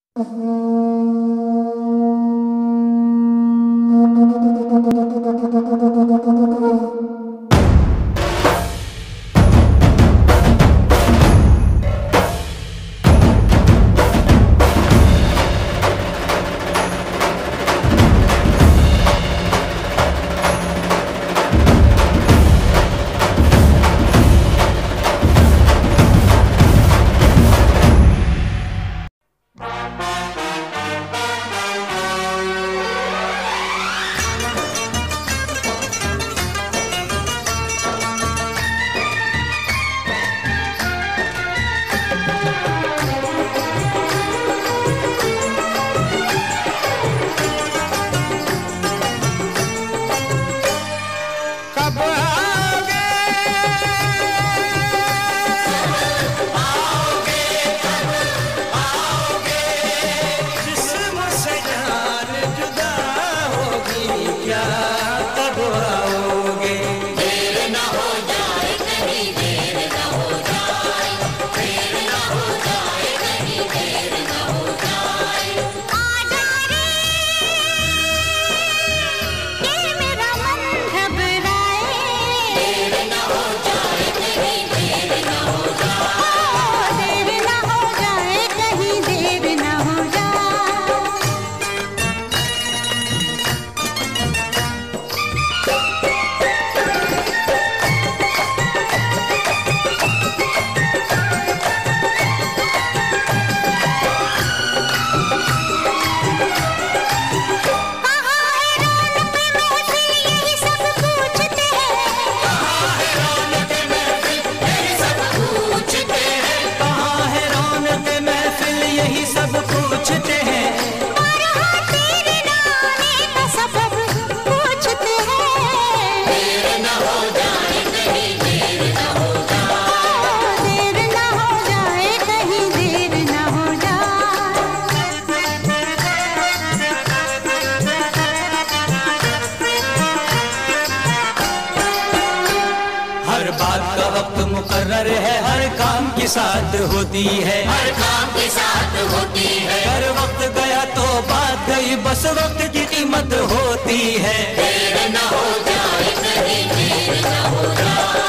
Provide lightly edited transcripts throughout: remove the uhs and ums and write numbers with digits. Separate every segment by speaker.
Speaker 1: साथ होती है,
Speaker 2: हर काम के साथ होती है।
Speaker 1: हर वक्त गया तो बात गई, बस वक्त की कीमत होती है।
Speaker 2: देर न हो जाए कहीं, देर न हो जाए।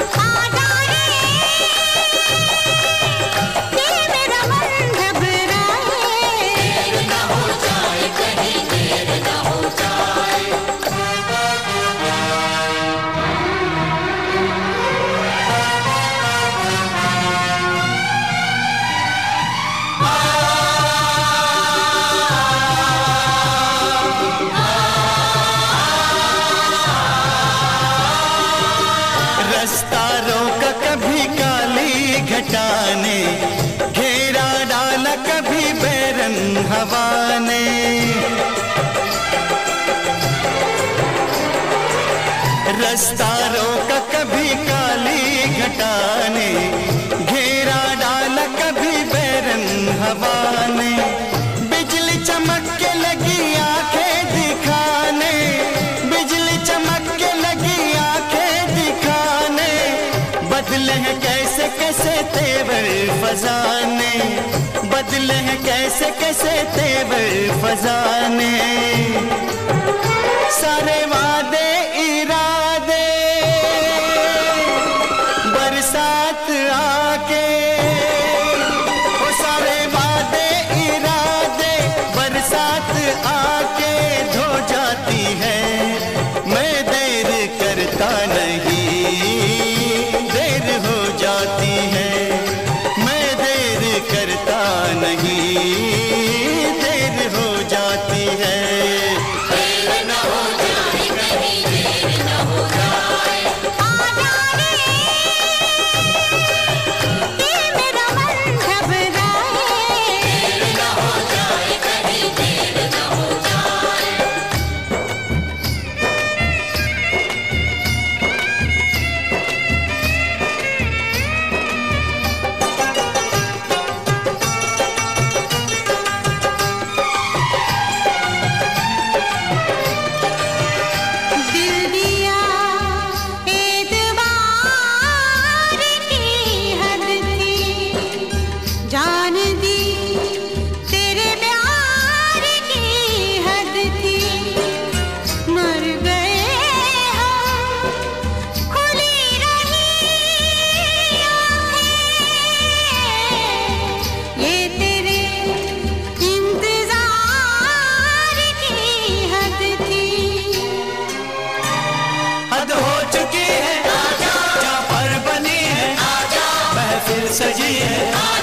Speaker 3: मेरा मन घबराए,
Speaker 2: देर न हो जाए कहीं, देर न हो जाए।
Speaker 1: रास्ता रोका कभी काली घटा ने, घेरा डाला कभी बैरन हवा ने। रास्ता रोका कभी काली घटा ने, घेरा डाला कभी बैरन हवा ने। बिजली चमक के लगी आंखें दिखाने, बिजली चमक के लगी आंखें दिखाने। बदले हैं कैसे कैसे तेवर फजाने, बदले हैं कैसे कैसे तेवर फजाने। सारे वादे इरादे बरसात आके, वो सारे वादे इरादे बरसात आके धो जाती है। मैं देर करता नहीं, देर हो जाती है। मैं देर करता नहीं, देर हो जाती है।
Speaker 2: देर न हो जाए कहीं,
Speaker 1: है।